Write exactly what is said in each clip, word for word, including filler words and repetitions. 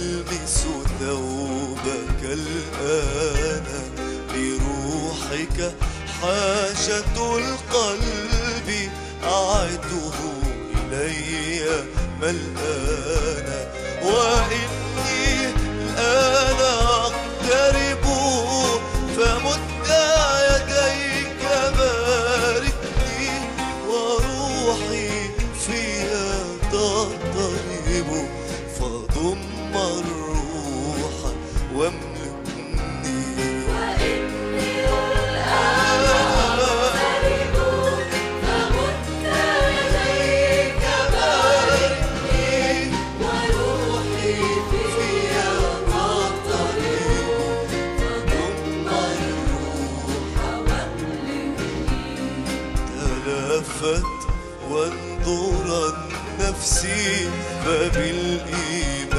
ألمس ثوبك الآن، لروحك حاجة القلب أعده إلي ملآنا. وإني الآن أقترب فمد يديك باركني، وروحي فيها تضطرب فضم الروح واملكني. وإني الآن أقترب فمد يديك باركني، وروحي فيها تضطرب فضم الروح واملكني. تلافت وانظرا نفسي فبالإيمان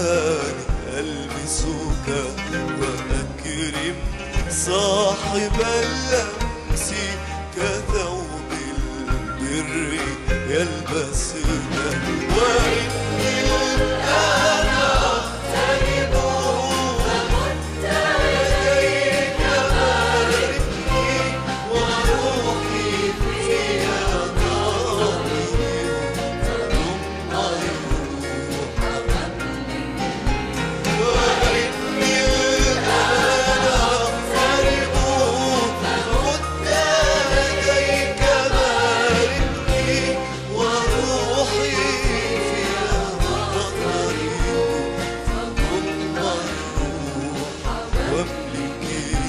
ألمسك، وأكرم صاحب اللمس كثوب البر يلبسنا. وإني الآن أقترب فمد يديك باركني، وروحي فيها تضطرب وإني الآن أقترب فمد يديك باركني، وروحي فيها تضطرب فضم الروح واملكني.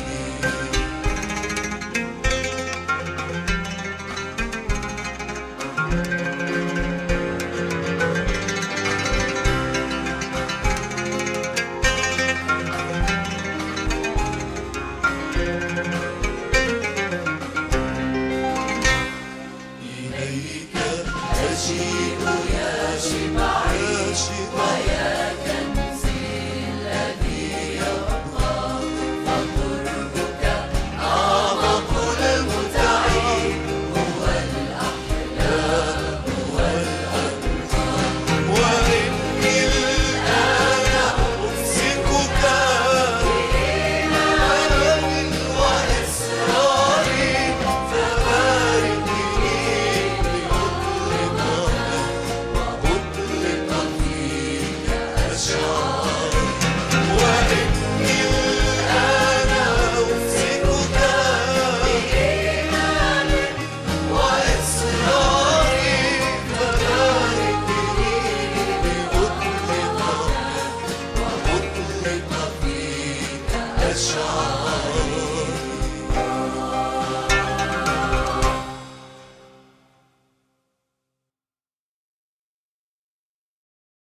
إليك أجيء يا شبعي يا شبعي ويا كنزي الذي يبقى، فقربك أعمق المتع، هو الأحلام والأنهار. وإني الآن أمسكك بإيمان وإصراري، فباركني لأطلق وأطلق فيك أشعاري. وإني الآن أمسكك بإيمان وإصراري، فباركني لأطلق وأطلق فيك أشعاري.